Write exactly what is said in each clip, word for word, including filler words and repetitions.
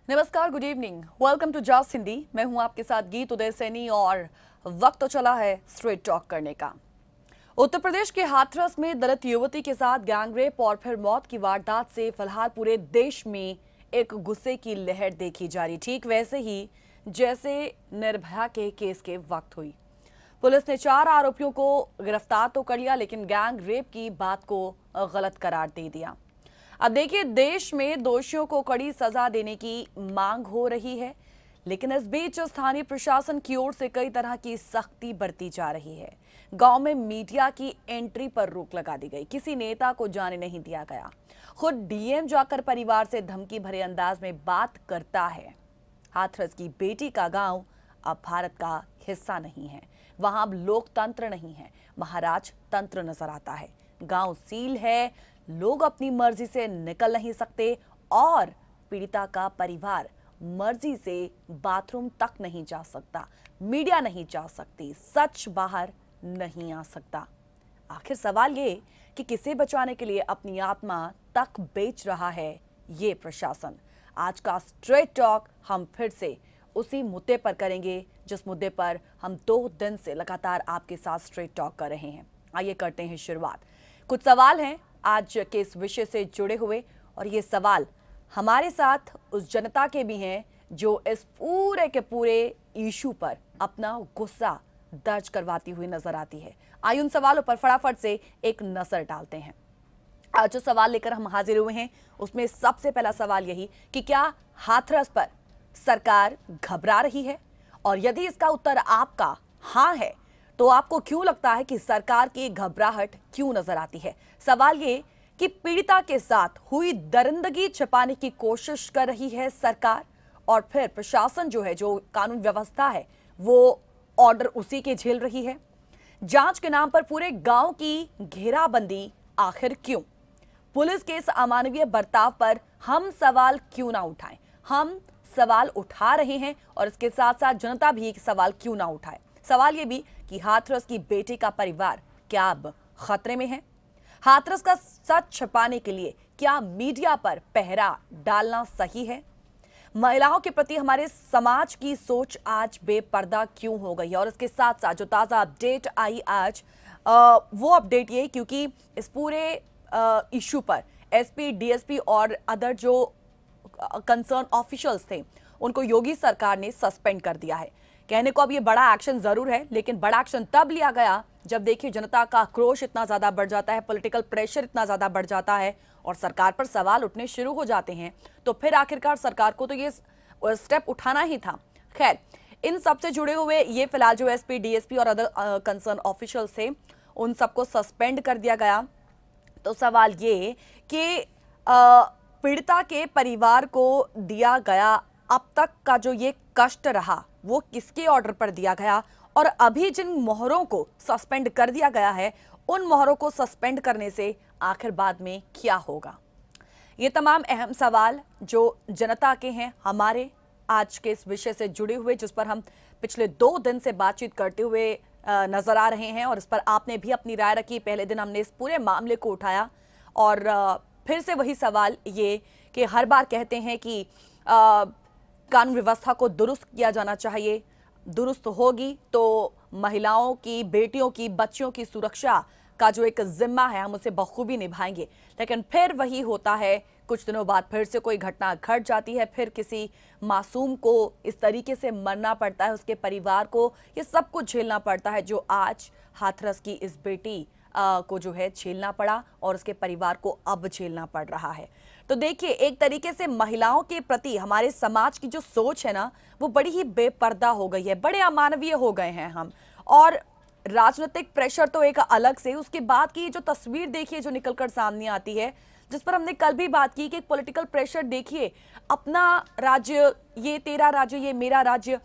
नमस्कार, good evening, welcome to जॉस हिंदी। मैं हूं आपके साथ गीत उदय सैनी और वक्त तो चला है स्ट्रेट टॉक करने का। उत्तर प्रदेश के हाथरस में दलित युवती के साथ गैंगरेप और फिर मौत की वारदात से फिलहाल पूरे देश में एक गुस्से की लहर देखी जा रही, ठीक वैसे ही जैसे निर्भया के केस के वक्त हुई। पुलिस ने चार आरोपियों को गिरफ्तार तो कर लिया, लेकिन गैंग रेप की बात को गलत करार दे दिया। अब देखिए, देश में दोषियों को कड़ी सजा देने की मांग हो रही है, लेकिन इस बीच स्थानीय प्रशासन की ओर से कई तरह की सख्ती बरती जा रही है। गांव में मीडिया की एंट्री पर रोक लगा दी गई, किसी नेता को जाने नहीं दिया गया। खुद डीएम जाकर परिवार से धमकी भरे अंदाज में बात करता है। हाथरस की बेटी का गांव अब भारत का हिस्सा नहीं है, वहां अब लोकतंत्र नहीं है, महाराज तंत्र नजर आता है। गांव सील है, लोग अपनी मर्जी से निकल नहीं सकते और पीड़िता का परिवार मर्जी से बाथरूम तक नहीं जा सकता, मीडिया नहीं जा सकती, सच बाहर नहीं आ सकता। आखिर सवाल ये कि किसे बचाने के लिए अपनी आत्मा तक बेच रहा है ये प्रशासन। आज का स्ट्रेट टॉक हम फिर से उसी मुद्दे पर करेंगे जिस मुद्दे पर हम दो दिन से लगातार आपके साथ स्ट्रेट टॉक कर रहे हैं। आइए करते हैं शुरुआत। कुछ सवाल हैं आज के इस विषय से जुड़े हुए, और ये सवाल हमारे साथ उस जनता के भी हैं जो इस पूरे के पूरे इशू पर अपना गुस्सा दर्ज करवाती हुई नजर आती है। आइए उन सवालों पर फटाफट से एक नजर डालते हैं। आज जो सवाल लेकर हम हाजिर हुए हैं उसमें सबसे पहला सवाल यही कि क्या हाथरस पर सरकार घबरा रही है, और यदि इसका उत्तर आपका हाँ है तो आपको क्यों लगता है कि सरकार की घबराहट क्यों नजर आती है। सवाल ये कि पीड़िता के साथ हुई दरिंदगी छिपाने की कोशिश कर रही है सरकार, और फिर प्रशासन जो है, जो कानून व्यवस्था है, वो ऑर्डर उसी के झेल रही है। जांच के नाम पर पूरे गांव की घेराबंदी आखिर क्यों? पुलिस के इस अमानवीय बर्ताव पर हम सवाल क्यों ना उठाएं? हम सवाल उठा रहे हैं और इसके साथ साथ जनता भी एक सवाल क्यों ना उठाए। सवाल ये भी कि हाथरस की बेटी का परिवार क्या अब खतरे में है? हाथरस का सच छिपाने के लिए क्या मीडिया पर पहरा डालना सही है? महिलाओं के प्रति हमारे समाज की सोच आज बेपर्दा क्यों हो गई है? और इसके साथ साथ जो ताजा अपडेट आई आज, आ, वो अपडेट ये क्योंकि इस पूरे इशू पर एसपी, डीएसपी और अदर जो कंसर्न ऑफिशियल्स थे उनको योगी सरकार ने सस्पेंड कर दिया है। कहने को अब ये बड़ा एक्शन जरूर है, लेकिन बड़ा एक्शन तब लिया गया जब देखिए जनता का आक्रोश इतना ज्यादा बढ़ जाता है, पॉलिटिकल प्रेशर इतना ज्यादा बढ़ जाता है और सरकार पर सवाल उठने शुरू हो जाते हैं, तो फिर आखिरकार सरकार को तो ये स्टेप उठाना ही था। खैर, इन सबसे जुड़े हुए ये फिलहाल जो एसपी, डीएसपी और अदर कंसर्न ऑफिशियल्स थे उन सबको सस्पेंड कर दिया गया। तो सवाल ये कि पीड़िता के परिवार को दिया गया अब तक का जो ये कष्ट रहा वो किसके ऑर्डर पर दिया गया, और अभी जिन मोहरों को सस्पेंड कर दिया गया है उन मोहरों को सस्पेंड करने से आखिर बाद में क्या होगा? ये तमाम अहम सवाल जो जनता के हैं हमारे आज के इस विषय से जुड़े हुए, जिस पर हम पिछले दो दिन से बातचीत करते हुए नजर आ रहे हैं, और इस पर आपने भी अपनी राय रखी। पहले दिन हमने इस पूरे मामले को उठाया और फिर से वही सवाल ये कि हर बार कहते हैं कि आ, कानून व्यवस्था को दुरुस्त किया जाना चाहिए, दुरुस्त होगी तो महिलाओं की, बेटियों की, बच्चियों की सुरक्षा का जो एक जिम्मा है हम उसे बखूबी निभाएंगे। लेकिन फिर वही होता है, कुछ दिनों बाद फिर से कोई घटना घट जाती है, फिर किसी मासूम को इस तरीके से मरना पड़ता है, उसके परिवार को ये सब कुछ झेलना पड़ता है जो आज हाथरस की इस बेटी आ, को जो है झेलना पड़ा और उसके परिवार को अब झेलना पड़ रहा है। तो देखिए, एक तरीके से महिलाओं के प्रति हमारे समाज की जो सोच है ना वो बड़ी ही बेपर्दा हो गई है, बड़े अमानवीय हो गए हैं हम। और राजनीतिक प्रेशर तो एक अलग से, उसके बाद की जो तस्वीर देखिए जो निकलकर सामने आती है, जिस पर हमने कल भी बात की कि पॉलिटिकल प्रेशर देखिए, अपना राज्य, ये तेरा राज्य, ये मेरा राज्य,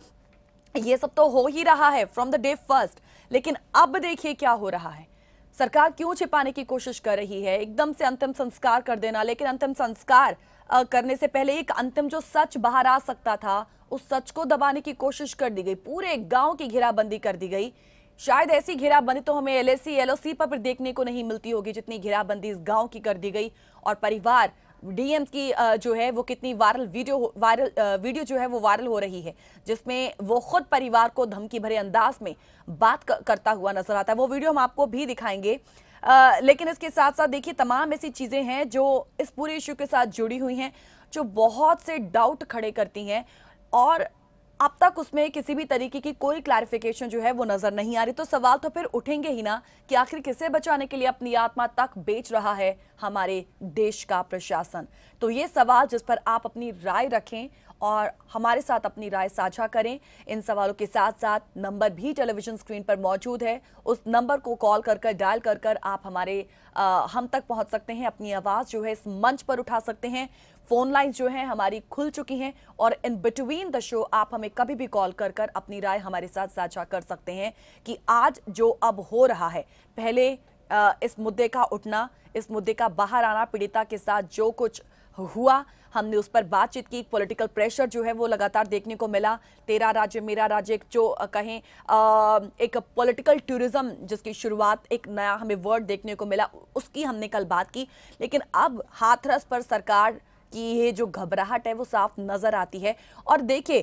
ये सब तो हो ही रहा है फ्रॉम द डे फर्स्ट। लेकिन अब देखिए क्या हो रहा है, सरकार क्यों छिपाने की कोशिश कर रही है, एकदम से अंतिम संस्कार कर देना। लेकिन अंतिम संस्कार करने से पहले एक अंतिम जो सच बाहर आ सकता था उस सच को दबाने की कोशिश कर दी गई, पूरे गांव की घेराबंदी कर दी गई। शायद ऐसी घेराबंदी तो हमें एलएसी, एलओसी पर भी देखने को नहीं मिलती होगी जितनी घेराबंदी इस गांव की कर दी गई, और परिवार डीएम की अ, जो है वो कितनी viral video viral uh, video जो है वो वायरल हो रही है, जिसमें वो खुद परिवार को धमकी भरे अंदाज में बात क- करता हुआ नजर आता है। वो वीडियो हम आपको भी दिखाएंगे। अ, लेकिन इसके साथ साथ देखिए तमाम ऐसी चीजें हैं जो इस पूरे इश्यू के साथ जुड़ी हुई हैं, जो बहुत से डाउट खड़े करती हैं, और अब तक उसमें किसी भी तरीके की कोई क्लैरिफिकेशन जो है वो नजर नहीं आ रही। तो सवाल तो फिर उठेंगे ही ना कि आखिर किसे बचाने के लिए अपनी आत्मा तक बेच रहा है हमारे देश का प्रशासन। तो ये सवाल जिस पर आप अपनी राय रखें और हमारे साथ अपनी राय साझा करें। इन सवालों के साथ साथ नंबर भी टेलीविजन स्क्रीन पर मौजूद है, उस नंबर को कॉल कर कर डायल कर कर आप हमारे आ, हम तक पहुंच सकते हैं, अपनी आवाज जो है इस मंच पर उठा सकते हैं। फोन लाइन जो है हमारी खुल चुकी हैं और इन बिटवीन द शो आप हमें कभी भी कॉल कर कर अपनी राय हमारे साथ साझा कर सकते हैं कि आज जो अब हो रहा है, पहले आ, इस मुद्दे का उठना, इस मुद्दे का बाहर आना, पीड़िता के साथ जो कुछ हुआ, हमने उस पर बातचीत की। पॉलिटिकल प्रेशर जो है वो लगातार देखने को मिला। तेरा राज्य मेरा राज्य, एक जो कहें एक पॉलिटिकल टूरिज्म जिसकी शुरुआत, एक नया हमें वर्ड देखने को मिला, उसकी हमने कल बात की। लेकिन अब हाथरस पर सरकार की ये जो घबराहट है वो साफ नजर आती है। और देखिए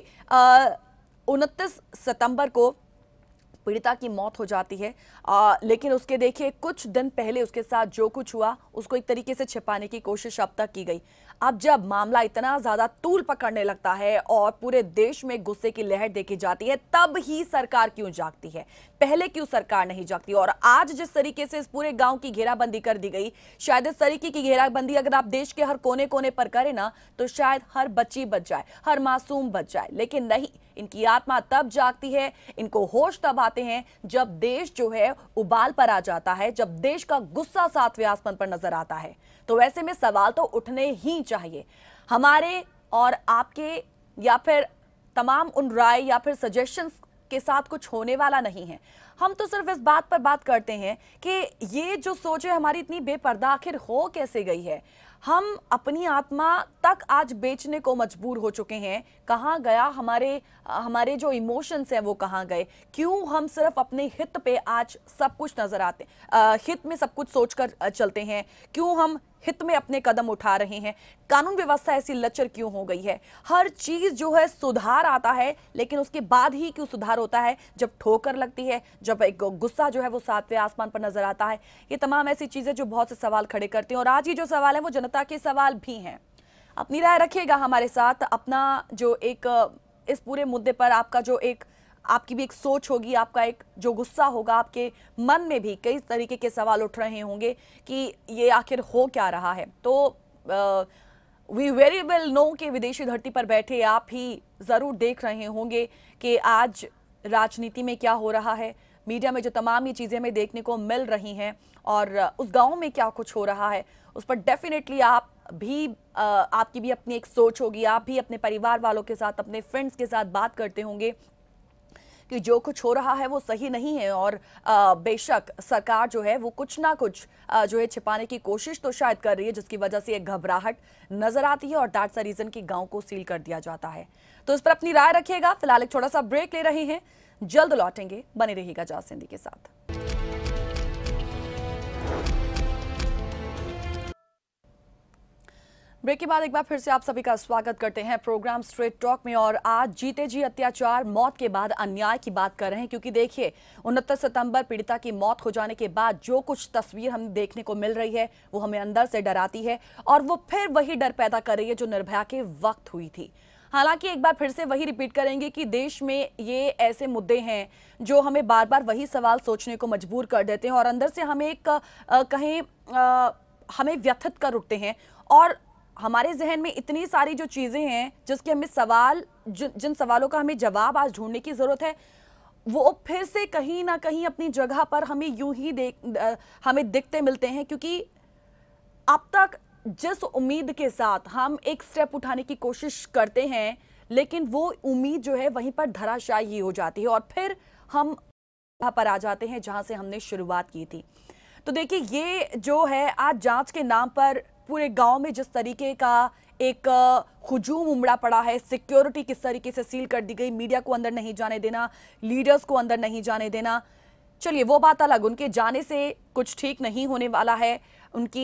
उनतीस सितंबर को पीड़िता की मौत हो जाती है, आ, लेकिन उसके देखिए कुछ दिन पहले उसके साथ जो कुछ हुआ उसको एक तरीके से छिपाने की कोशिश अब तक की गई। अब जब मामला इतना ज्यादा तूल पकड़ने लगता है और पूरे देश में गुस्से की लहर देखी जाती है, तब ही सरकार क्यों जागती है? पहले क्यों सरकार नहीं जागती? और आज जिस तरीके से इस पूरे गांव की घेराबंदी कर दी गई, शायद इस तरीके की घेराबंदी अगर आप देश के हर कोने कोने पर करें ना, तो शायद हर बच्ची बच जाए, हर मासूम बच जाए। लेकिन नहीं, इनकी आत्मा तब जागती है, इनको होश तब आते हैं जब देश जो है उबाल पर आ जाता है, जब देश का गुस्सा सातवें आसमान पर नजर आता है। तो ऐसे में सवाल तो उठने ही चाहिए हमारे और आपके, या फिर तमाम उन राय या फिर सजेशंस के साथ कुछ होने वाला नहीं है। हम तो सिर्फ इस बात पर बात करते हैं कि ये जो सोच है हमारी इतनी बेपर्दा आखिर हो कैसे गई है। हम अपनी आत्मा तक आज बेचने को मजबूर हो चुके हैं। कहाँ गया हमारे हमारे जो इमोशंस हैं वो कहाँ गए? क्यों हम सिर्फ अपने हित पे आज सब कुछ नजर आते, आ, हित में सब कुछ सोचकर चलते हैं? क्यों हम हित में अपने कदम उठा रहे हैं? कानून व्यवस्था ऐसी लचर क्यों हो गई है? हर चीज जो है सुधार आता है, लेकिन उसके बाद ही क्यों सुधार होता है? जब ठोकर लगती है, जब एक गुस्सा जो है वो सातवें आसमान पर नजर आता है। ये तमाम ऐसी चीजें जो बहुत से सवाल खड़े करती हैं, और आज ये जो सवाल है वो जनता के सवाल भी हैं। अपनी राय रखिएगा हमारे साथ, अपना जो एक इस पूरे मुद्दे पर आपका जो एक आपकी भी एक सोच होगी, आपका एक जो गुस्सा होगा, आपके मन में भी कई तरीके के सवाल उठ रहे होंगे कि ये आखिर हो क्या रहा है। तो वी वेरी वेल नो कि विदेशी धरती पर बैठे आप ही जरूर देख रहे होंगे कि आज राजनीति में क्या हो रहा है, मीडिया में जो तमाम ये चीजें हमें देखने को मिल रही हैं, और उस गांव में क्या कुछ हो रहा है, उस पर डेफिनेटली आप भी आ, आपकी भी अपनी एक सोच होगी। आप भी अपने परिवार वालों के साथ, अपने फ्रेंड्स के साथ बात करते होंगे कि जो कुछ हो रहा है वो सही नहीं है, और आ, बेशक सरकार जो है वो कुछ ना कुछ आ, जो है छिपाने की कोशिश तो शायद कर रही है, जिसकी वजह से एक घबराहट नजर आती है और दैट्स द रीजन कि गांव को सील कर दिया जाता है। तो इस पर अपनी राय रखिएगा। फिलहाल एक छोटा सा ब्रेक ले रहे हैं, जल्द लौटेंगे, बने रहिएगा जाज सिंधी के साथ। ब्रेक के बाद एक बार फिर से आप सभी का स्वागत करते हैं प्रोग्राम स्ट्रेट टॉक में। और आज जीते जी अत्याचार, मौत के बाद अन्याय की बात कर रहे हैं, क्योंकि देखिए उनतीस सितंबर पीड़िता की मौत हो जाने के बाद जो कुछ तस्वीर हमें देखने को मिल रही है वो हमें अंदर से डराती है, और वो फिर वही डर पैदा कर रही है जो निर्भया के वक्त हुई थी। हालांकि एक बार फिर से वही रिपीट करेंगे कि देश में ये ऐसे मुद्दे हैं जो हमें बार बार वही सवाल सोचने को मजबूर कर देते हैं, और अंदर से हमें एक कहें हमें व्यथित कर उठते हैं, और हमारे जहन में इतनी सारी जो चीजें हैं जिसके हमें सवाल जिन, जिन सवालों का हमें जवाब आज ढूंढने की जरूरत है, वो फिर से कहीं ना कहीं अपनी जगह पर हमें यूं ही देख हमें दिखते मिलते हैं। क्योंकि अब तक जिस उम्मीद के साथ हम एक स्टेप उठाने की कोशिश करते हैं, लेकिन वो उम्मीद जो है वहीं पर धराशायी हो जाती है, और फिर हम वहां पर आ जाते हैं जहां से हमने शुरुआत की थी। तो देखिए ये जो है आज जांच के नाम पर पूरे गांव में जिस तरीके का एक हुजूम उमड़ा पड़ा है, सिक्योरिटी किस तरीके से सील कर दी गई, मीडिया को अंदर नहीं जाने देना, लीडर्स को अंदर नहीं जाने देना, चलिए वो बात अलग, उनके जाने से कुछ ठीक नहीं होने वाला है, उनकी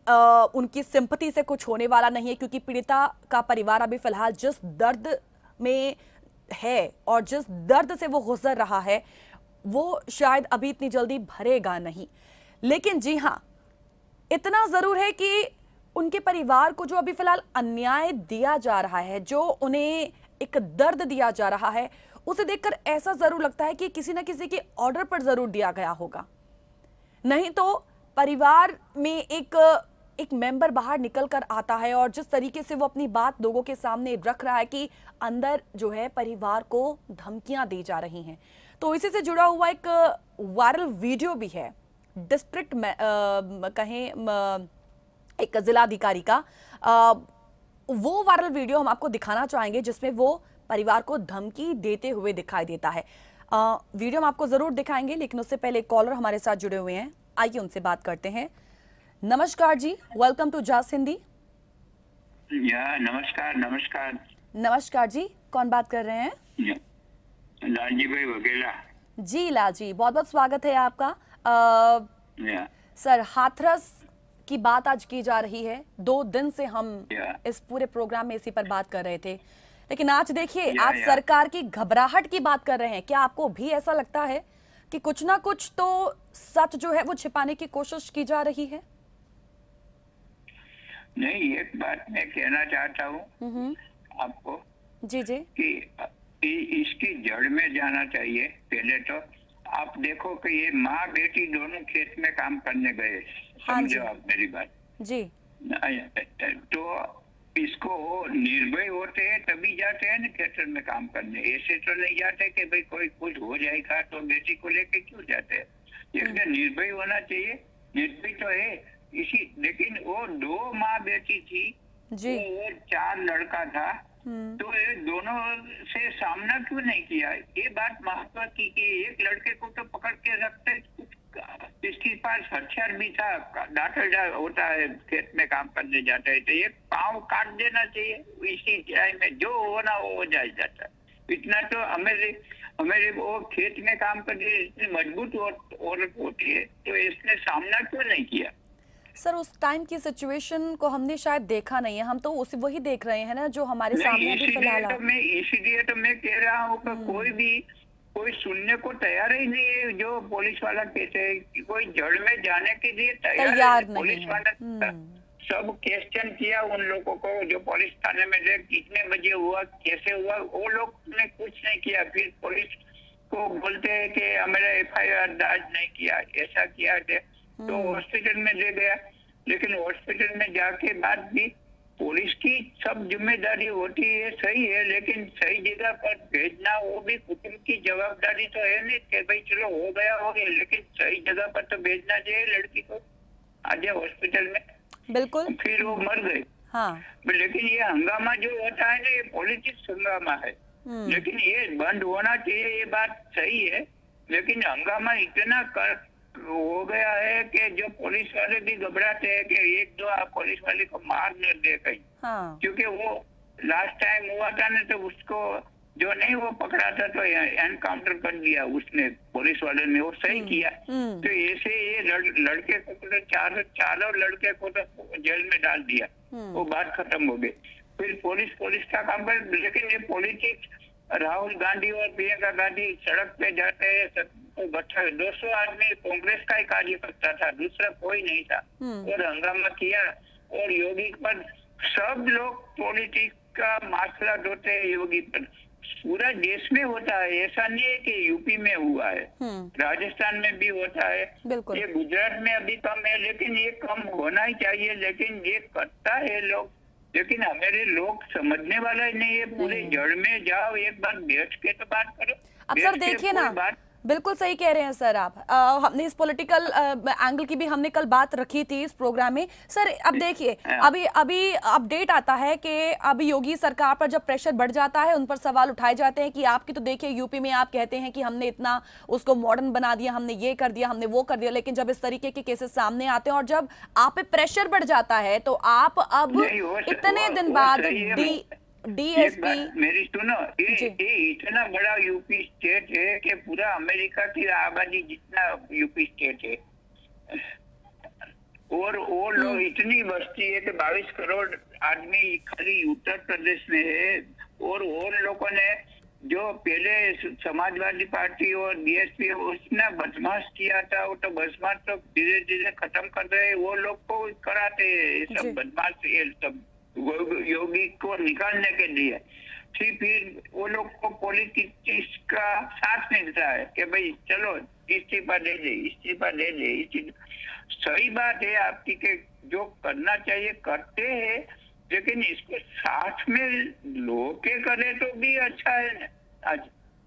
आ, उनकी सिंपैथी से कुछ होने वाला नहीं है, क्योंकि पीड़िता का परिवार अभी फिलहाल जिस दर्द में है और जिस दर्द से वो गुजर रहा है वो शायद अभी इतनी जल्दी भरेगा नहीं। लेकिन जी हाँ, इतना जरूर है कि उनके परिवार को जो अभी फिलहाल अन्याय दिया जा रहा है, जो उन्हें एक दर्द दिया जा रहा है, उसे देखकर ऐसा जरूर लगता है कि किसी ना किसी के ऑर्डर पर जरूर दिया गया होगा। नहीं तो परिवार में एक एक मेंबर बाहर निकल कर आता है और जिस तरीके से वो अपनी बात लोगों के सामने रख रहा है कि अंदर जो है परिवार को धमकियां दी जा रही हैं, तो इसी से जुड़ा हुआ एक वायरल वीडियो भी है डिस्ट्रिक्ट में कहें म, एक जिलाधिकारी का। आ, वो वायरल वीडियो हम आपको दिखाना चाहेंगे जिसमें वो परिवार को धमकी देते हुए दिखाई देता है। आ, वीडियो हम आपको जरूर दिखाएंगे, लेकिन उससे पहले कॉलर हमारे साथ जुड़े हुए हैं, आइए उनसे बात करते हैं। नमस्कार जी, वेलकम टू जॉस हिंदी। या नमस्कार नमस्कार नमस्कार जी, कौन बात कर रहे हैं? लालजी भाई वगेला जी। लालजी, बहुत बहुत स्वागत है आपका। आ, सर, हाथरस की बात आज की जा रही है। दो दिन से हम इस पूरे प्रोग्राम में इसी पर बात कर रहे थे, लेकिन आज देखिए आज सरकार की घबराहट की बात कर रहे हैं। क्या आपको भी ऐसा लगता है कि कुछ ना कुछ तो सच जो है वो छिपाने की कोशिश की जा रही है? नहीं, एक बात मैं कहना चाहता हूँ आपको जी जी कि इसकी जड़ में जाना चाहिए। पहले तो आप देखो कि ये माँ बेटी दोनों खेत में काम करने गए। हाँ समझो आप मेरी बात जी। तो इसको निर्भय होते हैं तभी जाते हैं ना खेतर में काम करने। ऐसे तो नहीं जाते कि भाई कोई कुछ हो जाएगा तो बेटी को लेके क्यों जाते हैं। इसलिए निर्भय होना चाहिए। निर्भय तो है इसी, लेकिन वो दो माँ बेटी थी जी। वो चार लड़का था, तो ये दोनों से सामना क्यों नहीं किया? ये बात महत्व की कि एक लड़के को तो पकड़ के रखते, इसके पास हथियार भी था, दाखिल होता है खेत में काम करने जाता है तो एक पाँव काट देना चाहिए। इसी टाइम में जो होना वो हो जाए जाता है। इतना तो हमें हमें वो खेत में काम करने इतनी मजबूत औरत होती है, तो इसने सामना क्यों नहीं किया? सर, उस टाइम की सिचुएशन को हमने शायद देखा नहीं है, हम तो उसी वही देख रहे हैं ना जो हमारे सामने अभी फिलहाल। तो मैं इसीलिए तो मैं कह रहा हूँ कि कोई भी कोई सुनने को तैयार ही नहीं है। जो पुलिस वाला कहते हैं कि कोई जड़ में जाने के लिए तैयार, तैयार नहीं पुलिस है। वाला सब क्वेश्चन किया उन लोगों को जो पुलिस थाने में ले, कितने बजे हुआ, कैसे हुआ, वो लोग ने कुछ नहीं किया। फिर पुलिस को बोलते हैं कि हमारा एफ आई आर दर्ज नहीं किया, ऐसा किया तो हॉस्पिटल में ले गया। लेकिन हॉस्पिटल में जाके बाद भी पुलिस की सब जिम्मेदारी होती है, सही है, लेकिन सही जगह पर भेजना वो भी कुटुंब की जवाबदारी तो है नहीं कि भाई चलो हो गया हो गया, लेकिन सही जगह पर तो भेजना चाहिए लड़की को। आज हॉस्पिटल में बिल्कुल, फिर वो मर गए। हाँ। लेकिन ये हंगामा जो होता है ना, ये पॉलिटिक्स हंगामा है, लेकिन ये बंद होना चाहिए। ये बात सही है, लेकिन हंगामा इतना कर हो गया है कि जो पुलिस वाले भी घबराते हैं कि एक दो पुलिस वाले को मार न दे कहीं। हाँ। क्योंकि वो लास्ट टाइम हुआ था ना, तो उसको जो नहीं वो पकड़ा था तो एनकाउंटर कर दिया उसने, पुलिस वाले ने, वो सही किया। तो ऐसे ये लड़, लड़के को तो चार चारों लड़के को तो जेल में डाल दिया, वो बात खत्म हो गई। फिर पुलिस पुलिस का काम कर, लेकिन ये पॉलिटिक्स, राहुल गांधी और प्रियंका गांधी सड़क पे जाते हैं, दो सौ आदमी कांग्रेस का ही कार्यकर्ता था, दूसरा कोई नहीं था, और हंगामा किया। और योगी पर सब लोग पॉलिटिक्स का मसला ढोते हैं योगी पर। पूरा देश में होता है, ऐसा नहीं है कि यूपी में हुआ है, राजस्थान में भी होता है, ये गुजरात में अभी कम है, लेकिन ये कम होना ही चाहिए। लेकिन ये करता है लोग, लेकिन हमारे लोग समझने वाला ही नहीं है। पूरे जड़ में जाओ, एक बार बैठ के तो बात करो। अब सर देखिए ना, बिल्कुल सही कह रहे हैं सर आप। आ, हमने इस पॉलिटिकल एंगल की भी हमने कल बात रखी थी इस प्रोग्राम में। सर अब देखिए, अभी अभी अपडेट आता है कि अभी योगी सरकार पर जब प्रेशर बढ़ जाता है, उन पर सवाल उठाए जाते हैं कि आपकी तो देखिए यूपी में आप कहते हैं कि हमने इतना उसको मॉडर्न बना दिया, हमने ये कर दिया, हमने वो कर दिया, लेकिन जब इस तरीके के केसेस सामने आते हैं और जब आप पे प्रेशर बढ़ जाता है तो आप अब इतने दिन बाद डी डीएसपी मेरी सुनो, ये, ये इतना बड़ा यूपी स्टेट है कि पूरा अमेरिका की आबादी जितना यूपी स्टेट है। और वो लोग इतनी बस्ती है कि बाईस करोड़ आदमी खाली उत्तर प्रदेश में है, और वो लोगों ने जो पहले समाजवादी पार्टी और बीएसपी उसने बदमाश किया था, वो तो बदमाश तो धीरे धीरे खत्म कर रहे हैं, वो लोग को कराते हैं सब बदमाश, ये सब योगी को निकालने के लिए। फिर फिर वो लोग को पॉलिटिक्स का साथ मिलता है कि भाई चलो इस्तीफा दे दे, इस्तीफा दे दे। सही बात है आपकी कि जो करना चाहिए करते हैं, लेकिन इसको साथ में लोग के करे तो भी अच्छा है ना। आज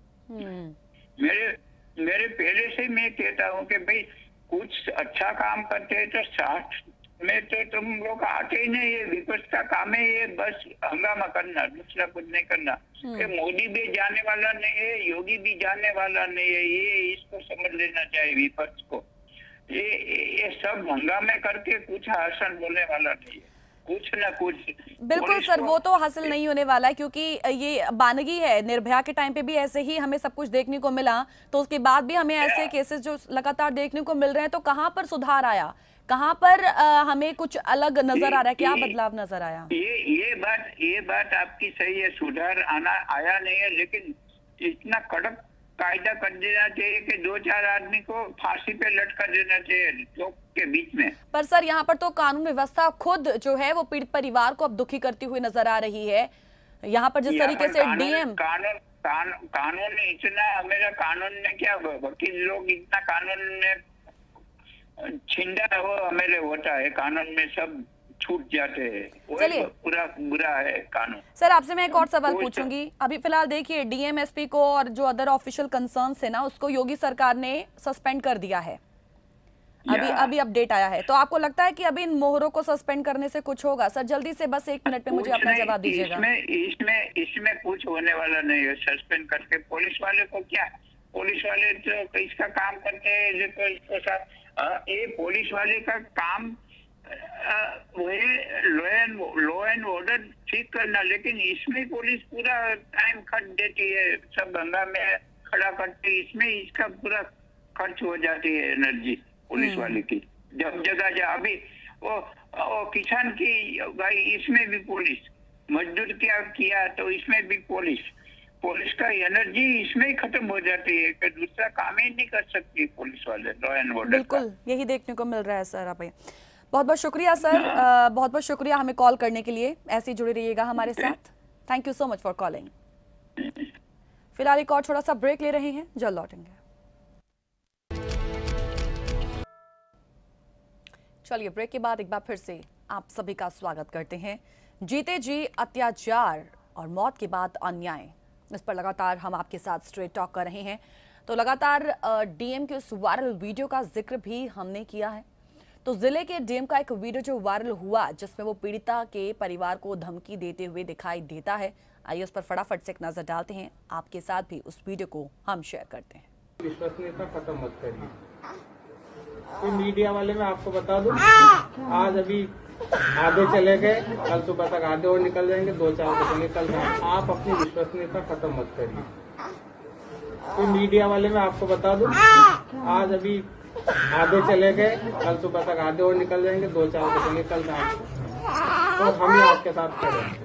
मेरे मेरे पहले से मैं कहता हूँ कि भाई कुछ अच्छा काम करते हैं तो साथ में तो तुम लोग आते ही नहीं, ये विपक्ष का काम है ये बस हंगामा करना, दूसरा कुछ नहीं करना। कि मोदी भी जाने वाला नहीं है, योगी भी जाने वाला नहीं है, ये इसको समझ लेना चाहिए विपक्ष को। ये ये सब हंगामे करके कुछ हासिल होने वाला नहीं है, कुछ ना कुछ। बिल्कुल सर, वो तो हासिल नहीं होने वाला है, क्योंकि ये बानगी है। निर्भया के टाइम पे भी ऐसे ही हमें सब कुछ देखने को मिला, तो उसके बाद भी हमें ऐसे केसेस जो लगातार देखने को मिल रहे हैं, तो कहाँ पर सुधार आया, कहाँ पर आ, हमें कुछ अलग नजर आ रहा है, क्या बदलाव नजर आया? ये ये बात ये बात आपकी सही है, सुधार आना आया नहीं है, लेकिन इतना कड़क कायदा कर देना चाहिए कि दो चार आदमी को फांसी पे लटका देना चाहिए लोग के बीच में। पर सर यहाँ पर तो कानून व्यवस्था खुद जो है वो पीड़ित परिवार को अब दुखी करती हुई नजर आ रही है। यहाँ पर जिस तरीके से डीएम कानून कानून कानून ने इतना हमें कानून ने क्या वकील लोग इतना कानून ने छिंदा हो हमें होता है, कानून में सब छूट जाते हैं। चलिए, पूरा बुरा है कानून। सर आपसे मैं एक और सवाल पूछूंगी। अभी फिलहाल देखिए डीएम एसपी को और जो अदर ऑफिशियल कंसर्न्स है ना, उसको योगी सरकार ने सस्पेंड कर दिया है। अभी अभी अपडेट आया है, तो आपको लगता है कि अभी इन मोहरों को सस्पेंड करने से कुछ होगा? सर जल्दी से बस एक मिनट में मुझे अपना जवाब दीजिएगा। इसमें इसमें इसमें कुछ होने वाला नहीं है सस्पेंड करके। पुलिस वाले को क्या, पुलिस वाले तो इसका काम करते हैं, इसको साथ ये पुलिस वाले का काम law and law and order ठीक करना, लेकिन इसमें पुलिस पूरा टाइम खर्च देती है, सब हंगामे खड़ा करते, इसमें इसका पूरा खर्च हो जाती है एनर्जी पुलिस वाले की। जब जगह जा अभी वो, वो किसान की भाई, इसमें भी पुलिस, मजदूर क्या किया तो इसमें भी पुलिस, पुलिस का एनर्जी इसमें ही खत्म हो जाती है कि दूसरा काम ही नहीं कर सकती पुलिस वाले लॉ एंड ऑर्डर। बिल्कुल यही देखने को मिल रहा है सर। आप बहुत बहुत शुक्रिया सर, बहुत बहुत शुक्रिया हमें कॉल करने के लिए। ऐसे ही जुड़े रहिएगा हमारे साथ। Thank you so much for calling. फिलहाल एक और छोटा सा ब्रेक ले रहे हैं, जल्द लौटेंगे। चलिए ब्रेक के बाद एक बार फिर से आप सभी का स्वागत करते हैं। जीते जी अत्याचार और मौत के बाद अन्याय, इस पर लगातार हम आपके साथ स्ट्रेट टॉक कर रहे हैं। तो लगातार डीएम के उस वायरल वीडियो का जिक्र भी हमने किया है। तो जिले के डीएम का एक वीडियो जो वायरल हुआ, जिसमें वो पीड़िता के परिवार को धमकी देते हुए दिखाई देता है, आइए उस पर फटाफट से एक नजर डालते हैं। आपके साथ भी उस वीडियो को हम शेयर करते हैं। विश्वसनीयता खत्म मत करिए। तो मीडिया वाले मैं आपको बता दूं, आज अभी आधे चले गए, कल सुबह तक आधे और निकल जाएंगे, दो चार बचेंगे कल। आप अपनी विश्वसनीयता खत्म मत करिए। तो मीडिया वाले मैं आपको बता दूं, आज अभी आधे चले गए, कल सुबह तक आधे और निकल जाएंगे, दो चार बचेंगे कल। तो हम ही आपके साथ खड़े हैं।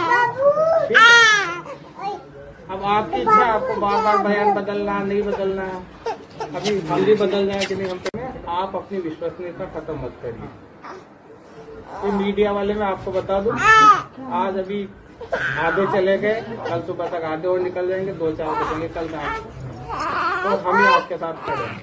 अब आपकी इच्छा, आपको बार बार बयान बदलना नहीं बदलना, अभी हम भी बदल जाए कि नहीं, हम आप अपनी विश्वसनीयता खत्म मत करिए। तो मीडिया वाले मैं आपको बता दूं, आज अभी आधे चले गए, कल सुबह तक आधे और निकल जाएंगे, दो चार बचेंगे कल। तो हम ही आपके साथ खड़े हैं।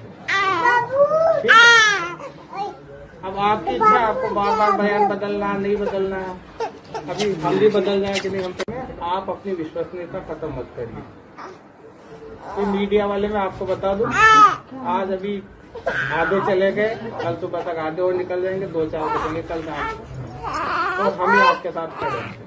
अब आपकी इच्छा, आपको बार बार बयान बदलना नहीं बदलना, अभी हम भी बदल जाए कि नहीं, हम आप अपनी विश्वसनीयता खत्म मत करिए। तो मीडिया वाले मैं आपको बता दूं, आज अभी आधे चले गए, कल सुबह तक आधे और निकल जाएंगे, दो चार बचेंगे कल। तो हम ही आपके साथ खड़े हैं।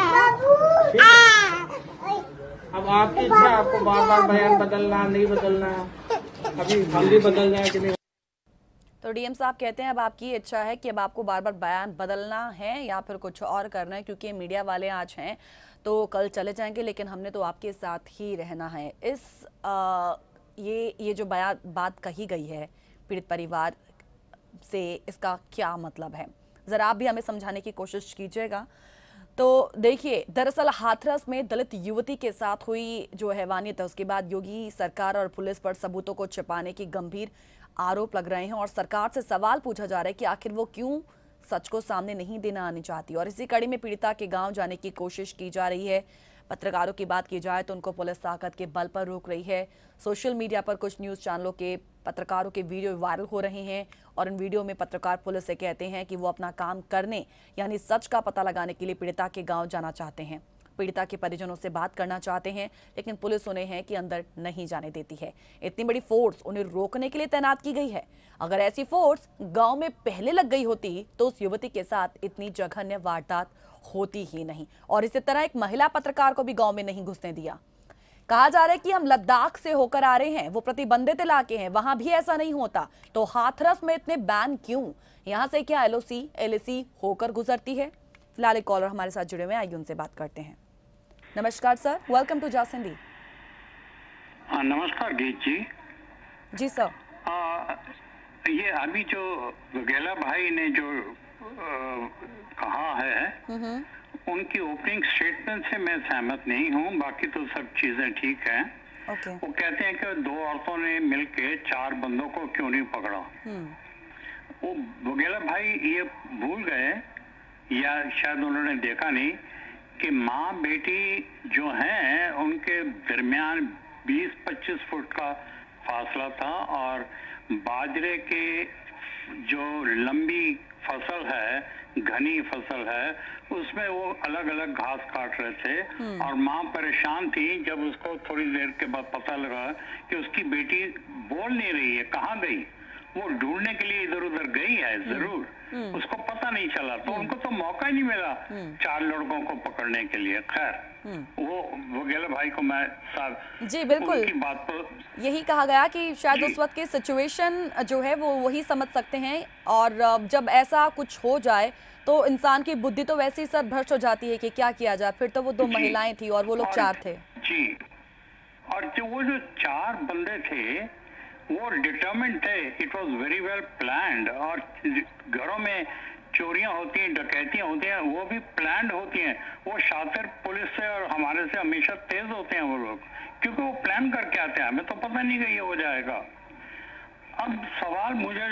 अब आपकी इच्छा, आपको बार बार बयान बदलना नहीं बदलना, अभी हम भी बदल जाए कि नहीं। तो डीएम साहब कहते हैं अब आपकी इच्छा है कि अब आपको बार बार बयान बदलना है या फिर कुछ और करना है, क्योंकि मीडिया वाले आज हैं तो कल चले जाएंगे, लेकिन हमने तो आपके साथ ही रहना है। इस आ, ये ये जो बयान बात कही गई है पीड़ित परिवार से इसका क्या मतलब है, जरा आप भी हमें समझाने की कोशिश कीजिएगा। तो देखिए, दरअसल हाथरस में दलित युवती के साथ हुई जो हैवानियत है, उसके बाद योगी सरकार और पुलिस पर सबूतों को छिपाने की गंभीर आरोप लग रहे हैं और सरकार से सवाल पूछा जा रहा है कि आखिर वो क्यों सच को सामने नहीं देना आनी चाहती। और इसी कड़ी में पीड़िता के गांव जाने की कोशिश की जा रही है। पत्रकारों की बात की जाए तो उनको पुलिस ताकत के बल पर रोक रही है। सोशल मीडिया पर कुछ न्यूज चैनलों के पत्रकारों के वीडियो वायरल हो रहे हैं और इन वीडियो में पत्रकार पुलिस से कहते हैं कि वो अपना काम करने यानी सच का पता लगाने के लिए पीड़िता के गांव जाना चाहते हैं, पीड़िता के परिजनों से बात करना चाहते हैं, लेकिन पुलिस उन्हें है कि अंदर नहीं जाने देती है। इतनी बड़ी फोर्स उन्हें रोकने के लिए तैनात की गई है। अगर ऐसी फोर्स गांव में पहले लग गई होती तो उस युवती के साथ इतनी जघन्य वारदात होती ही नहीं। और इसी तरह एक महिला पत्रकार को भी गांव में नहीं घुसने दिया। कहा जा रहा है कि हम लद्दाख से होकर आ रहे हैं, वो प्रतिबंधित इलाके हैं, वहां भी ऐसा नहीं होता, तो हाथरस में इतने बैन क्यों? यहां से क्या एलओसी एलएसी होकर गुजरती है? फिलहाल एक कॉलर हमारे साथ जुड़े हुए हैं, आइए उनसे बात करते हैं। नमस्कार सर, वेलकम टू जॉस हिंदी। नमस्कार गीत जी। जी सर। आ, ये अभी जो वघेला भाई ने जो आ, कहा है, उनकी ओपनिंग स्टेटमेंट से मैं सहमत नहीं हूँ, बाकी तो सब चीजें ठीक हैं। okay. वो कहते हैं कि दो औरतों ने मिलके चार बंदों को क्यों नहीं पकड़ा। वो वघेला भाई ये भूल गए या शायद उन्होंने देखा नहीं कि माँ बेटी जो हैं उनके दरमियान बीस पच्चीस फुट का फासला था और बाजरे के जो लंबी फसल है, घनी फसल है, उसमें वो अलग अलग घास काट रहे थे और माँ परेशान थी जब उसको थोड़ी देर के बाद पता लगा कि उसकी बेटी बोल नहीं रही है, कहाँ गई। वो ढूंढने के लिए इधर उधर गई है जरूर, उसको पता नहीं चला, तो उनको तो मौका ही नहीं मिला चार लड़कों को पकड़ने के लिए। खैर वो वघेला भाई को मैं साथ जी बिल्कुल की बात पर यही कहा गया कि शायद उस वक्त की सिचुएशन जो है वो वही समझ सकते हैं और जब ऐसा कुछ हो जाए तो इंसान की बुद्धि तो वैसे ही सर भ्रष्ट हो जाती है कि क्या किया जाए। फिर तो वो दो महिलाएं थी और वो लोग चार थे। जी, और जो वो जो चार बंदे थे वो डिटरमिन्ड थे, it was very well planned. और घरों में चोरियां होती हैं, डकैतियां होती हैं, वो भी प्लान्ड होती हैं। वो शातिर पुलिस से और हमारे से हमेशा तेज होते हैं वो लोग, क्योंकि वो प्लान करके आते हैं, हमें तो पता नहीं कि ये हो जाएगा। अब सवाल मुझे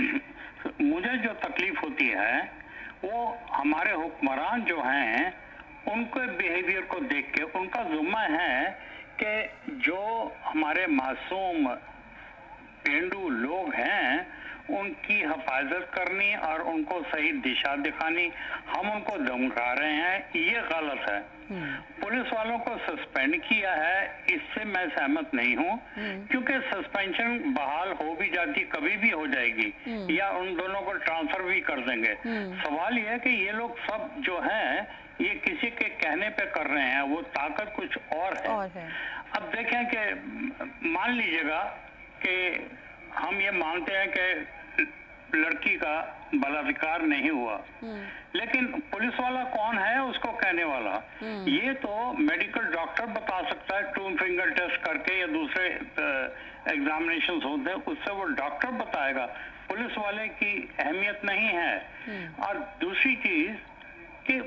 मुझे जो तकलीफ होती है वो हमारे हुक्मरान जो हैं उनके बिहेवियर को देख के। उनका जुम्मा है कि जो हमारे मासूम पेंडू लोग हैं उनकी हिफाजत करनी और उनको सही दिशा दिखानी। हम उनको धमका रहे हैं, ये गलत है। पुलिस वालों को सस्पेंड किया है, इससे मैं सहमत नहीं हूँ, क्योंकि सस्पेंशन बहाल हो भी जाती, कभी भी हो जाएगी, या उन दोनों को ट्रांसफर भी कर देंगे। सवाल यह है कि ये लोग सब जो हैं ये किसी के कहने पे कर रहे हैं, वो ताकत कुछ और है, और है। अब देखें कि मान लीजिएगा कि हम ये मानते हैं कि लड़की का बलात्कार नहीं हुआ, लेकिन पुलिस वाला कौन है उसको कहने वाला? ये तो मेडिकल डॉक्टर बता सकता है, टू फिंगर टेस्ट करके या दूसरे एग्जामिनेशंस होते हैं, उससे वो डॉक्टर बताएगा। पुलिस वाले की अहमियत नहीं है। और दूसरी चीज कि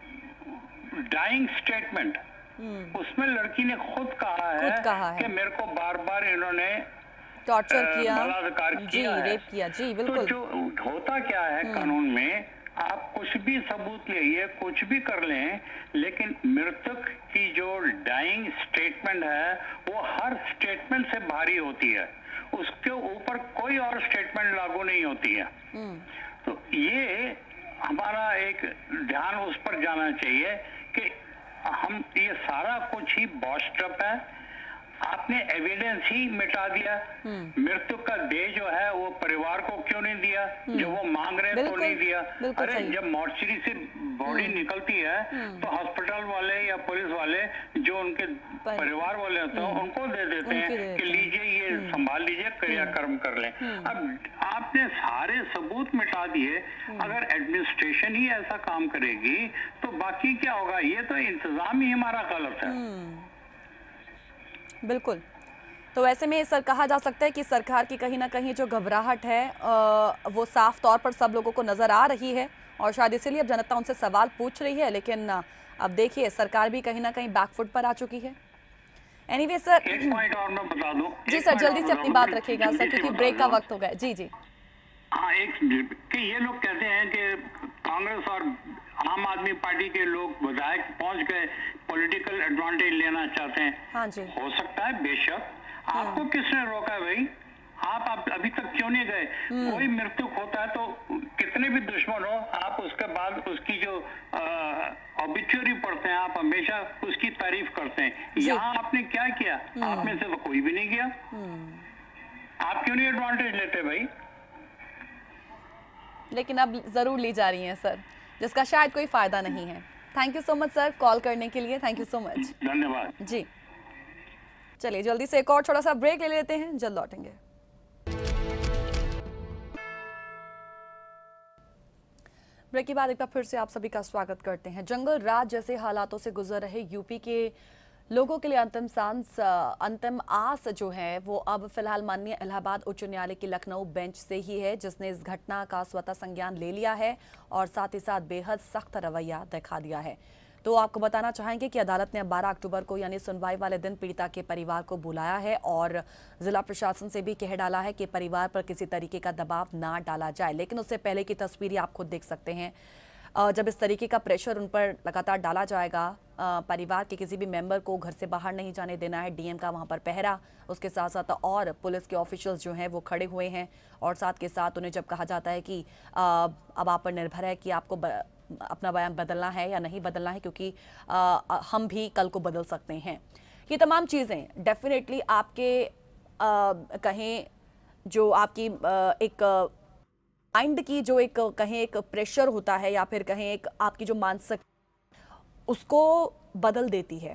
डाइंग स्टेटमेंट, उसमें लड़की ने खुद कहा है, कहा है कि मेरे को बार बार इन्होंने टॉर्चर किया, बलात्कार किया है, रेप किया। जी बिल्कुल। तो जो होता क्या है कानून में, आप कुछ भी सबूत ले, कुछ भी कर लें, लेकिन मृतक की जो डाइंग स्टेटमेंट है वो हर स्टेटमेंट से भारी होती है, उसके ऊपर कोई और स्टेटमेंट लागू नहीं होती है। तो ये हमारा एक ध्यान उस पर जाना चाहिए कि हम ये सारा कुछ ही बॉस्ट अप है, आपने एविडेंस ही मिटा दिया। मृतक का देह जो है वो परिवार को क्यों नहीं दिया, जो वो मांग रहे तो नहीं दिया। अरे जब मॉर्चरी से बॉडी निकलती है तो हॉस्पिटल वाले या पुलिस वाले जो उनके परिवार वाले होते हैं उनको दे देते हैं कि लीजिए ये संभाल लीजिए, क्रियाकर्म कर लें। अब आपने सारे सबूत मिटा दिए। अगर एडमिनिस्ट्रेशन ही ऐसा काम करेगी तो बाकी क्या होगा? ये तो इंतजाम ही हमारा गलत है। बिल्कुल। तो ऐसे में सर कहा जा सकता है कि सरकार की कहीं ना कहीं जो घबराहट है वो साफ तौर पर सब लोगों को नजर आ रही है और शायद इसीलिए अब जनता उनसे सवाल पूछ रही है, लेकिन अब देखिए सरकार भी कहीं ना कहीं बैकफुट पर आ चुकी है। एनीवे सर, एक पॉइंट और मैं बता दूं। जी सर, जल्दी से अपनी बात रखिएगा सर, क्योंकि ब्रेक का वक्त हो गया। जी जी हाँ, एक कि ये लोग कहते हैं कि कांग्रेस और आम आदमी पार्टी के लोग विधायक पहुंच गए पॉलिटिकल एडवांटेज लेना चाहते हैं। हाँ जी, हो सकता है, बेशक। आपको किसने रोका भाई? आप, आप अभी तक क्यों नहीं गए? कोई मृत्यु होता है तो कितने भी दुश्मन हो, आप उसके बाद उसकी जो ऑबिचुअरी पढ़ते हैं, आप हमेशा उसकी तारीफ करते हैं। यहाँ आपने क्या किया? आप में से तो कोई भी नहीं किया। आप क्यों नहीं एडवांटेज लेते भाई? लेकिन अब जरूर ली जा रही हैं सर, जिसका शायद कोई फायदा नहीं है। Thank you so much sir call करने के लिए, थैंक यू सो मच। धन्यवाद जी। चलिए जल्दी से एक और छोटा सा ब्रेक ले लेते हैं, जल्द लौटेंगे। ब्रेक के बाद एक बार फिर से आप सभी का स्वागत करते हैं। जंगल राज जैसे हालातों से गुजर रहे यूपी के लोगों के लिए अंतिम सांस अंतिम आस जो है वो अब फिलहाल माननीय इलाहाबाद उच्च न्यायालय की लखनऊ बेंच से ही है, जिसने इस घटना का स्वतः संज्ञान ले लिया है और साथ ही साथ बेहद सख्त रवैया दिखा दिया है। तो आपको बताना चाहेंगे कि अदालत ने बारह अक्टूबर को यानी सुनवाई वाले दिन पीड़िता के परिवार को बुलाया है और जिला प्रशासन से भी कह डाला है कि परिवार पर किसी तरीके का दबाव ना डाला जाए। लेकिन उससे पहले की तस्वीरें आप खुद देख सकते हैं। जब इस तरीके का प्रेशर उन पर लगातार डाला जाएगा, परिवार के किसी भी मेंबर को घर से बाहर नहीं जाने देना है, डीएम का वहां पर पहरा, उसके साथ साथ और पुलिस के ऑफिशियल्स जो हैं वो खड़े हुए हैं और साथ के साथ उन्हें जब कहा जाता है कि अब आप पर निर्भर है कि आपको अपना बयान बदलना है या नहीं बदलना है, क्योंकि आ, हम भी कल को बदल सकते हैं। ये तमाम चीज़ें डेफिनेटली आपके आ, कहें जो आपकी आ, एक माइंड की जो एक कहें एक प्रेशर होता है या फिर कहें एक आपकी जो मानसिक उसको बदल देती है।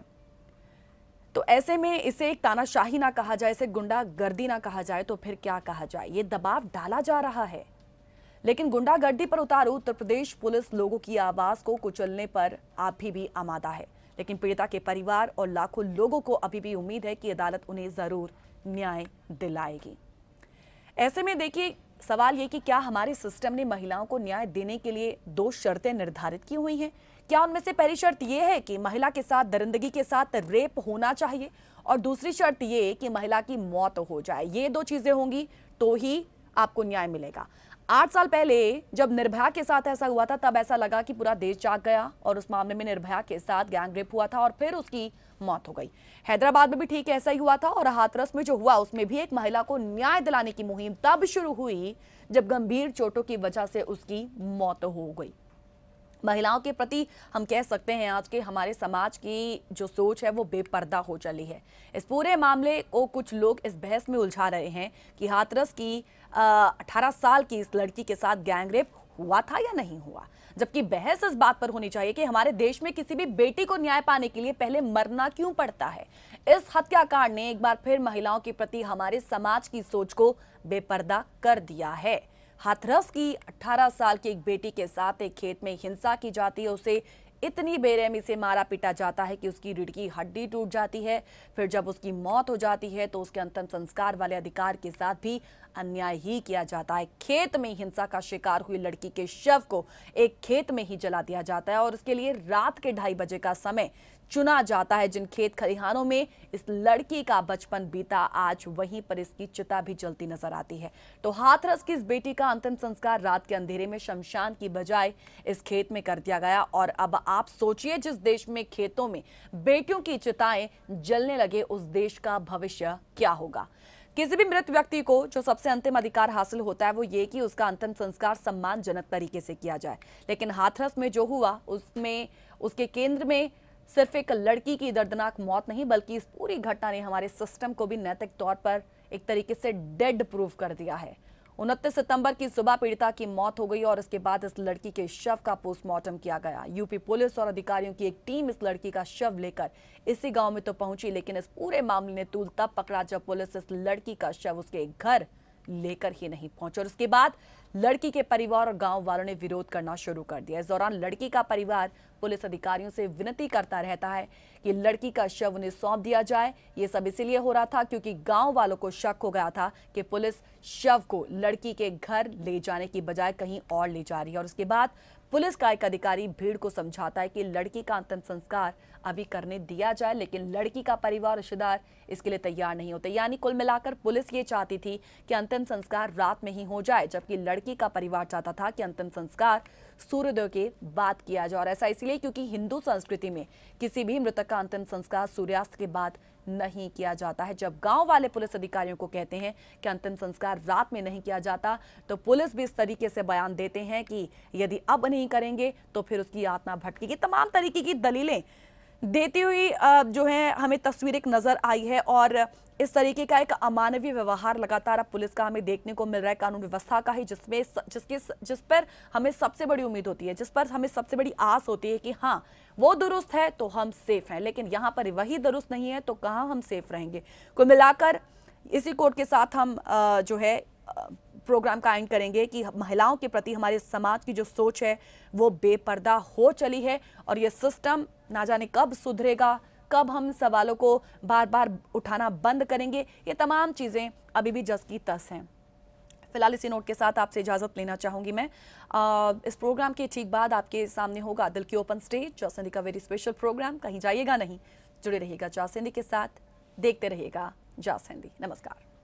तो ऐसे में इसे एक तानाशाही ना कहा जाए, इसे गुंडागर्दी ना कहा जाए, तो फिर क्या कहा जाए? ये दबाव डाला जा रहा है, लेकिन गुंडागर्दी पर उतारू उत्तर प्रदेश पुलिस लोगों की आवाज को कुचलने पर अभी भी आमादा है। लेकिन पीड़िता के परिवार और लाखों लोगों को अभी भी उम्मीद है कि अदालत उन्हें जरूर न्याय दिलाएगी। ऐसे में देखिए सवाल ये कि क्या हमारे सिस्टम ने महिलाओं को न्याय देने के लिए दो शर्तें निर्धारित की हुई हैं? क्या उनमें से पहली शर्त ये है कि महिला के साथ दरिंदगी के साथ रेप होना चाहिए और दूसरी शर्त ये कि महिला की मौत हो जाए? ये दो चीजें होंगी तो ही आपको न्याय मिलेगा। आठ साल पहले जब निर्भया के साथ ऐसा हुआ था तब ऐसा लगा कि पूरा देश जाग गया और उस मामले में निर्भया के साथ गैंग रेप हुआ था और फिर उसकी मौत हो गई। हैदराबाद में भी ठीक ऐसा ही हुआ था और हाथरस में जो हुआ उसमें भी एक महिला को न्याय दिलाने की मुहिम तब शुरू हुई जब गंभीर चोटों की वजह से उसकी मौत हो गई। महिलाओं के प्रति हम कह सकते हैं आज के हमारे समाज की जो सोच है वो बेपर्दा हो चली है। इस पूरे मामले को कुछ लोग इस बहस में उलझा रहे हैं कि हाथरस की अठारह साल की इस लड़की के साथ गैंग रेप हुआ था या नहीं हुआ, जबकि बहस इस बात पर होनी चाहिए कि हमारे देश में किसी भी बेटी को न्याय पाने के लिए पहले मरना क्यों पड़ता है। इस हत्याकांड ने एक बार फिर महिलाओं के प्रति हमारे समाज की सोच को बेपर्दा कर दिया है। हाथरस की अठारह साल की एक बेटी के साथ एक खेत में हिंसा की जाती है, उसे इतनी बेरहमी से मारा पीटा जाता है कि उसकी रीढ़ की हड्डी टूट जाती है। फिर जब उसकी मौत हो जाती है तो उसके अंतिम संस्कार वाले अधिकार के साथ भी अन्याय ही किया जाता है। खेत में हिंसा का शिकार हुई लड़की के शव को एक खेत में ही जला दिया जाता है और उसके लिए रात के ढाई बजे का समय चुना जाता है। जिन खेत खलिहानों में इस लड़की का बचपन बीता आज वहीं पर इसकी चिता भी जलती नजर आती है। तो हाथरस की इस बेटी का अंतिम संस्कार रात के अंधेरे में शमशान की बजाय इस खेत में कर दिया गया। और अब आप सोचिए, जिस देश में खेतों में बेटियों की चिताएं जलने लगे उस देश का भविष्य क्या होगा। किसी भी मृत व्यक्ति को जो सबसे अंतिम अधिकार हासिल होता है वो ये कि उसका अंतिम संस्कार सम्मानजनक तरीके से किया जाए। लेकिन हाथरस में जो हुआ उसमें उसके केंद्र में सिर्फ एक लड़की की दर्दनाक मौत नहीं बल्कि इस पूरी घटना ने हमारे सिस्टम को भी नैतिक तौर पर एक तरीके से डेड प्रूफ कर दिया है। उनतीस सितंबर की सुबह पीड़िता की मौत हो गई और इसके बाद इस लड़की के शव का पोस्टमार्टम किया गया। यूपी पुलिस और अधिकारियों की एक टीम इस लड़की का शव लेकर इसी गांव में तो पहुंची, लेकिन इस पूरे मामले ने तूल तब पकड़ा जब पुलिस इस लड़की का शव उसके घर लेकर ही नहीं पहुंचे और उसके बाद लड़की के परिवार और गांव वालों ने विरोध करना शुरू कर दिया। इस दौरान लड़की का परिवार पुलिस अधिकारियों से विनती करता रहता है कि लड़की का शव उन्हें सौंप दिया जाए। ये सब इसीलिए हो रहा था क्योंकि गांव वालों को शक हो गया था कि पुलिस शव को लड़की के घर ले जाने की बजाय कहीं और ले जा रही है और उसके बाद पुलिस का एक अधिकारी भीड़ को समझाता है कि लड़की का अंतिम संस्कार अभी करने दिया जाए, लेकिन लड़की का परिवार रिश्तेदार इसके लिए तैयार नहीं होते। यानी कुल मिलाकर पुलिस ये चाहती थी कि अंतिम संस्कार रात में ही हो जाए, जबकि लड़की का परिवार चाहता था कि अंतिम संस्कार सूर्योदय के बाद किया जाए। और ऐसा इसलिए क्योंकि हिंदू संस्कृति में किसी भी मृतक का अंतिम संस्कार सूर्यास्त के बाद नहीं किया जाता है। जब गांव वाले पुलिस अधिकारियों को कहते हैं कि अंतिम संस्कार रात में नहीं किया जाता, तो पुलिस भी इस तरीके से बयान देते हैं कि यदि अब नहीं करेंगे तो फिर उसकी आत्मा भटकेगी। तमाम तरीके की दलीलें देती हुई जो है हमें तस्वीर एक नजर आई है और इस तरीके का एक अमानवीय व्यवहार लगातार अब पुलिस का हमें देखने को मिल रहा है, कानून व्यवस्था का ही, जिसमें जिसके जिस पर हमें सबसे बड़ी उम्मीद होती है, जिस पर हमें सबसे बड़ी आस होती है कि हाँ वो दुरुस्त है तो हम सेफ हैं, लेकिन यहाँ पर वही दुरुस्त नहीं है तो कहाँ हम सेफ रहेंगे। कुल मिलाकर इसी कोड के साथ हम जो है प्रोग्राम का एंड करेंगे कि महिलाओं के प्रति हमारे समाज की जो सोच है वो बेपर्दा हो चली है और ये सिस्टम ना जाने कब सुधरेगा, कब हम सवालों को बार बार उठाना बंद करेंगे। ये तमाम चीजें अभी भी जस की तस हैं। फिलहाल इसी नोट के साथ आपसे इजाजत लेना चाहूंगी मैं। आ, इस प्रोग्राम के ठीक बाद आपके सामने होगा दिल की ओपन स्टेज, जॉस हिंदी का वेरी स्पेशल प्रोग्राम। कहीं जाइएगा नहीं, जुड़े रहिएगा जॉस हिंदी के साथ, देखते रहिएगा जॉस हिंदी। नमस्कार।